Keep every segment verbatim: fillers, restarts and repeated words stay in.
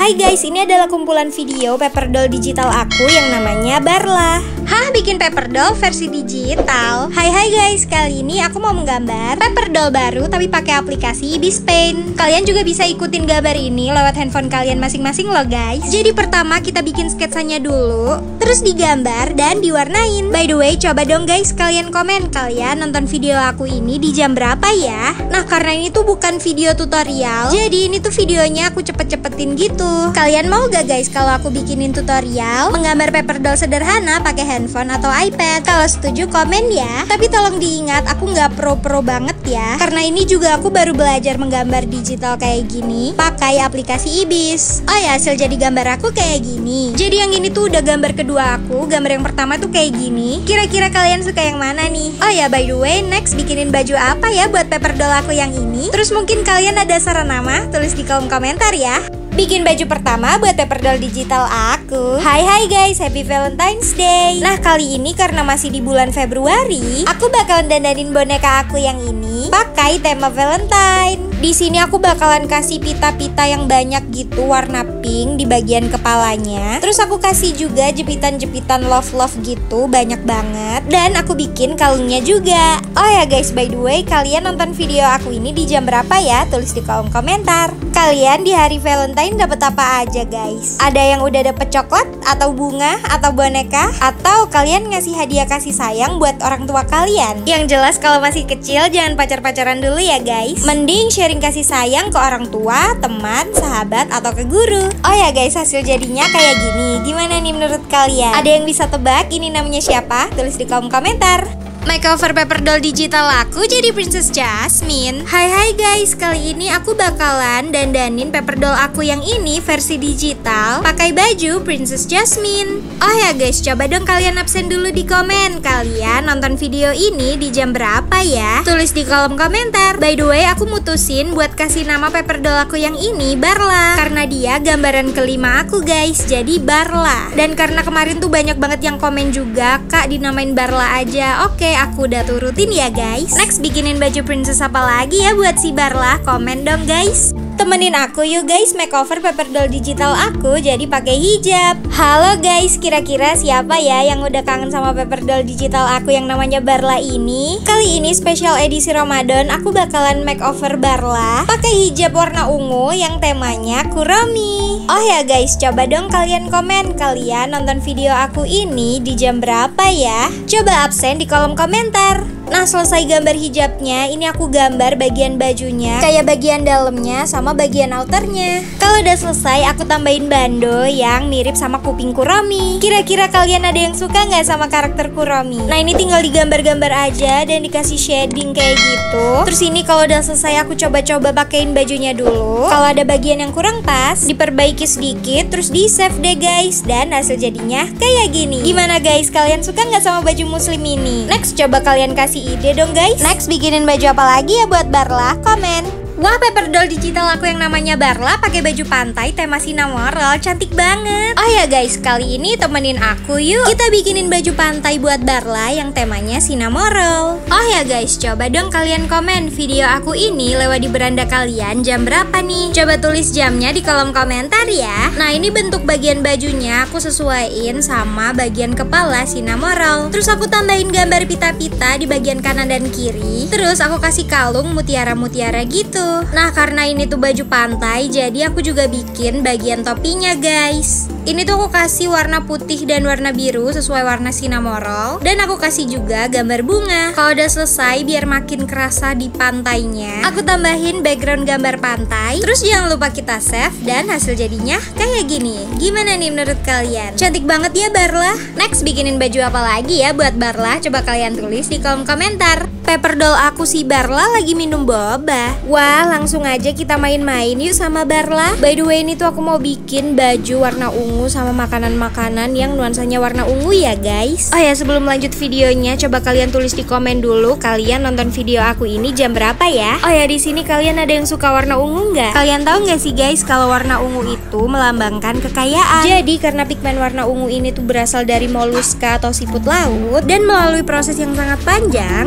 Hai guys, ini adalah kumpulan video paper doll digital aku yang namanya Barla. Hah, bikin paper doll versi digital? Hai hai guys, kali ini aku mau menggambar paper doll baru tapi pakai aplikasi Ibis Paint. Kalian juga bisa ikutin gambar ini lewat handphone kalian masing-masing loh guys. Jadi pertama kita bikin sketsanya dulu, terus digambar dan diwarnain. By the way, coba dong guys kalian komen kalian nonton video aku ini di jam berapa ya. Nah karena ini tuh bukan video tutorial, jadi ini tuh videonya aku cepet-cepetin gitu. Kalian mau gak guys kalau aku bikinin tutorial menggambar paper doll sederhana pakai handphone atau iPad? Kalau setuju komen ya. Tapi tolong diingat aku nggak pro-pro banget ya, karena ini juga aku baru belajar menggambar digital kayak gini pakai aplikasi Ibis. Oh ya, hasil jadi gambar aku kayak gini. Jadi yang ini tuh udah gambar kedua aku. Gambar yang pertama tuh kayak gini. Kira-kira kalian suka yang mana nih? Oh ya, by the way, next bikinin baju apa ya buat paper doll aku yang ini? Terus mungkin kalian ada saran nama? Tulis di kolom komentar ya. Bikin baju pertama buat paper doll digital aku. Hai hai guys, happy Valentine's Day. Nah kali ini karena masih di bulan Februari, aku bakalan dandanin boneka aku yang ini pakai tema Valentine. Di sini aku bakalan kasih pita-pita yang banyak gitu warna pink di bagian kepalanya. Terus aku kasih juga jepitan-jepitan love-love gitu banyak banget. Dan aku bikin kalungnya juga. Oh ya guys, by the way, kalian nonton video aku ini di jam berapa ya? Tulis di kolom komentar. Kalian di hari Valentine dapat apa aja guys? Ada yang udah dapet coklat atau bunga atau boneka, atau kalian ngasih hadiah kasih sayang buat orang tua kalian? Yang jelas kalau masih kecil jangan pacar-pacaran dulu ya guys. Mending sharing kasih sayang ke orang tua, teman, sahabat, atau ke guru. Oh ya guys, hasil jadinya kayak gini. Gimana nih menurut kalian? Ada yang bisa tebak ini namanya siapa? Tulis di kolom komentar. Makeover paper doll digital aku jadi Princess Jasmine. Hai hai guys, kali ini aku bakalan dandanin paper doll aku yang ini versi digital pakai baju Princess Jasmine. Oh ya guys, coba dong kalian absen dulu di komen. Kalian nonton video ini di jam berapa ya? Tulis di kolom komentar. By the way, aku mutusin buat kasih nama paper doll aku yang ini Barla, karena dia gambaran kelima aku guys, jadi Barla. Dan karena kemarin tuh banyak banget yang komen juga, Kak dinamain Barla aja. Oke, aku udah turutin ya guys. Next bikinin baju princess apa lagi ya buat si Barla? Komen dong guys. Temenin aku yuk guys makeover paper doll digital aku jadi pakai hijab. Halo guys, kira-kira siapa ya yang udah kangen sama paper doll digital aku yang namanya Barla ini? Kali ini spesial edisi Ramadan aku bakalan makeover Barla pakai hijab warna ungu yang temanya Kuromi. Oh ya guys, coba dong kalian komen kalian nonton video aku ini di jam berapa ya? Coba absen di kolom komentar. Nah selesai gambar hijabnya, ini aku gambar bagian bajunya, kayak bagian dalamnya sama bagian outernya. Kalau udah selesai aku tambahin bando yang mirip sama kuping Kuromi. Kira-kira kalian ada yang suka nggak sama karakter Kuromi? Nah ini tinggal digambar-gambar aja dan dikasih shading kayak gitu. Terus ini kalau udah selesai aku coba-coba pakein bajunya dulu. Kalau ada bagian yang kurang pas, diperbaiki sedikit, terus di save deh guys. Dan hasil jadinya kayak gini. Gimana guys, kalian suka nggak sama baju muslim ini? Next coba kalian kasih ide dong guys. Next bikinin baju apa lagi ya buat Barla? Komen. Wah, paper doll digital aku yang namanya Barla pakai baju pantai tema Cinnamoroll, cantik banget. Oh ya guys, kali ini temenin aku yuk kita bikinin baju pantai buat Barla yang temanya Cinnamoroll. Oh ya guys, coba dong kalian komen video aku ini lewat di beranda kalian jam berapa nih? Coba tulis jamnya di kolom komentar ya. Nah ini bentuk bagian bajunya aku sesuaiin sama bagian kepala Cinnamoroll. Terus aku tambahin gambar pita-pita di bagian kanan dan kiri. Terus aku kasih kalung mutiara-mutiara gitu. Nah karena ini tuh baju pantai, jadi aku juga bikin bagian topinya guys. Ini tuh aku kasih warna putih dan warna biru sesuai warna Cinnamoroll. Dan aku kasih juga gambar bunga. Kalau udah selesai biar makin kerasa di pantainya, aku tambahin background gambar pantai. Terus jangan lupa kita save dan hasil jadinya kayak gini. Gimana nih menurut kalian? Cantik banget ya Barla? Next bikinin baju apa lagi ya buat Barla? Coba kalian tulis di kolom komentar. Paper doll aku si Barla lagi minum boba. Wah langsung aja kita main-main yuk sama Barla. By the way ini tuh aku mau bikin baju warna ungu sama makanan-makanan yang nuansanya warna ungu ya guys. Oh ya sebelum lanjut videonya, coba kalian tulis di komen dulu kalian nonton video aku ini jam berapa ya. Oh ya di sini kalian ada yang suka warna ungu nggak? Kalian tahu nggak sih guys kalau warna ungu itu melambangkan kekayaan. Jadi karena pigmen warna ungu ini tuh berasal dari moluska atau siput laut dan melalui proses yang sangat panjang, jadi ini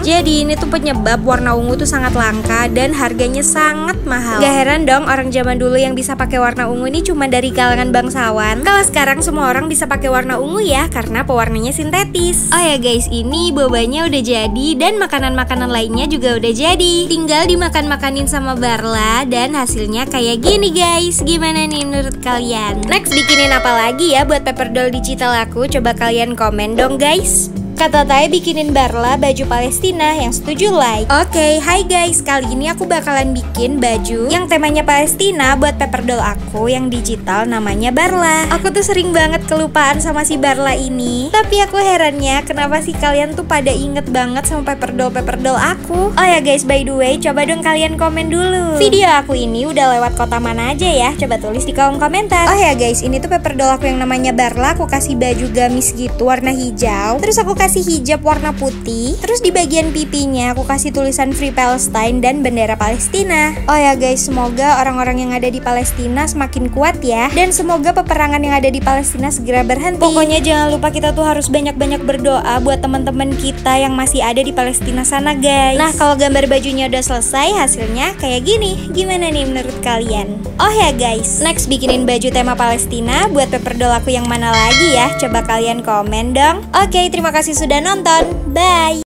ini tuh penyebab warna ungu tuh sangat langka dan harganya sangat mahal. Gak heran dong orang zaman dulu yang bisa pakai warna ungu ini cuma dari kalangan bangsawan. Kalau sekarang semua orang bisa pakai warna ungu ya, karena pewarnanya sintetis. Oh ya guys, ini bobanya udah jadi dan makanan-makanan lainnya juga udah jadi. Tinggal dimakan-makanin sama Barla dan hasilnya kayak gini guys. Gimana nih menurut kalian? Next bikinin apa lagi ya buat paper doll digital aku? Coba kalian komen dong guys. Kata Taya bikinin Barla baju Palestina, yang setuju like. Oke, okay, hai guys, kali ini aku bakalan bikin baju yang temanya Palestina buat paper doll aku yang digital namanya Barla. Aku tuh sering banget kelupaan sama si Barla ini, tapi aku herannya kenapa sih kalian tuh pada inget banget sama paper doll paper doll aku. Oh ya guys, by the way, coba dong kalian komen dulu video aku ini udah lewat kota mana aja ya. Coba tulis di kolom komentar. Oh ya guys, ini tuh paper doll aku yang namanya Barla. Aku kasih baju gamis gitu warna hijau, terus aku kasih hijab warna putih, terus di bagian pipinya aku kasih tulisan Free Palestine dan bendera Palestina. Oh ya guys, semoga orang-orang yang ada di Palestina semakin kuat ya, dan semoga peperangan yang ada di Palestina segera berhenti. Pokoknya jangan lupa kita tuh harus banyak-banyak berdoa buat teman-teman kita yang masih ada di Palestina sana guys. Nah, kalau gambar bajunya udah selesai, hasilnya kayak gini. Gimana nih menurut kalian? Oh ya guys, next bikinin baju tema Palestina buat paper doll aku yang mana lagi ya? Coba kalian komen dong. Oke, terima kasih sudah nonton. Bye.